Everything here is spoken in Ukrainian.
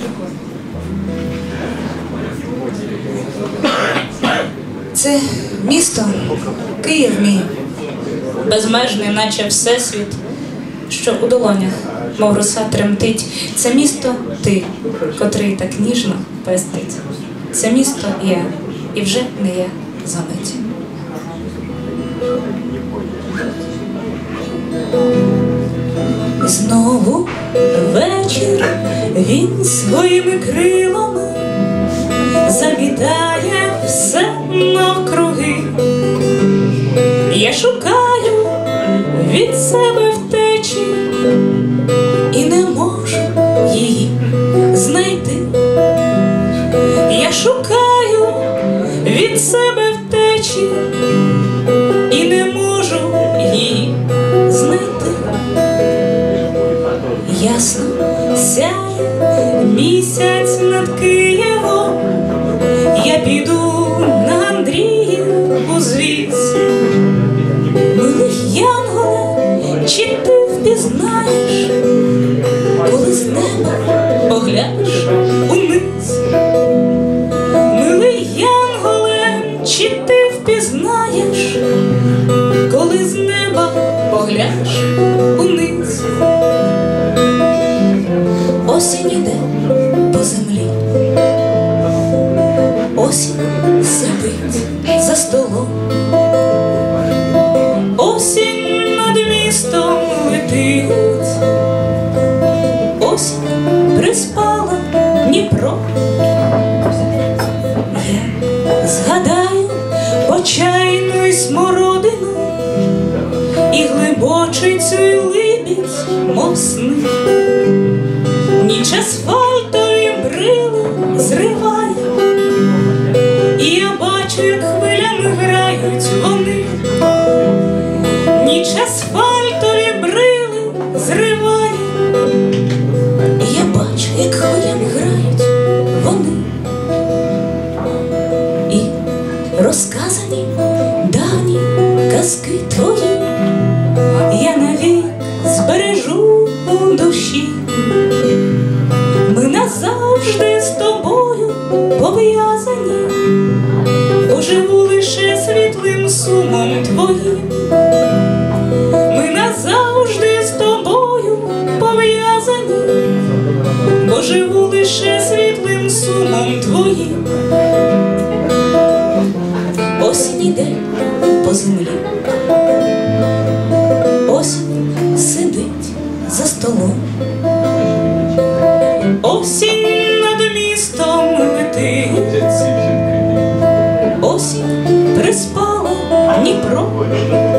Це місто Київ мій, безмежний, наче всесвіт, що у долонях, мов роса, тремтить. Це місто ти, котрий так ніжно пестить. Це місто я, і вже не я за мить. Знову вечір, він своїми крилами замітає все навкруги. Я шукаю від себе втечі і не можу її знайти. Я шукаю від себе втечі і не можу її знайти. Ясно сяє місяць над Києвом, я піду на Андріїв узвіз. Милий янголе, чи ти впізнаєш, коли з неба поглянеш униз? Милий янголе, чи ти впізнаєш, коли з неба поглянеш униз? Осінь іде по землі, осінь сидить за столом, осінь над містом летить, осінь приспала Дніпро. Я згадаю почайну й смородину і глибочицю й либідь, мов сни. Ніч асфальтові брили зриває, і я бачу, як хвилями грають вони. Ніч асфальтові брили зриває, і я бачу, як хвилями грають вони. І розказані давні казки твої я навік збережу у душі. Ми назавжди з тобою пов'язані, поживу лише світлим сумом твоїм. Ми назавжди з тобою пов'язані, поживу лише світлим сумом твоїм. Осінь іде по землі, осінь сидить за столом, осінь над містом летить, осінь приспала Дніпро.